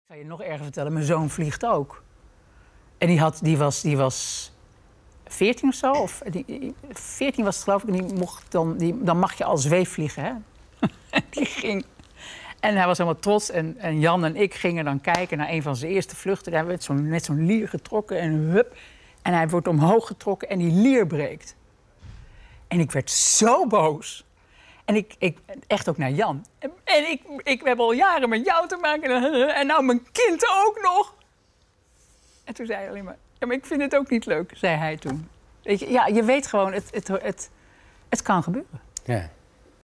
Ik zal je nog erger vertellen, mijn zoon vliegt ook. En die was 14 of zo. 14 was het geloof ik. En die mocht dan mag je al zweefvliegen, hè? Die ging. En hij was helemaal trots. En Jan en ik gingen dan kijken naar een van zijn eerste vluchten. Daar werd net zo'n lier getrokken en hup. En hij wordt omhoog getrokken en die lier breekt. En ik werd zo boos. En ik echt ook naar Jan. En ik heb al jaren met jou te maken. En nou mijn kind ook nog. En toen zei hij alleen maar... Ja, maar ik vind het ook niet leuk, zei hij toen. Weet je, ja, je weet gewoon, het kan gebeuren. Ja.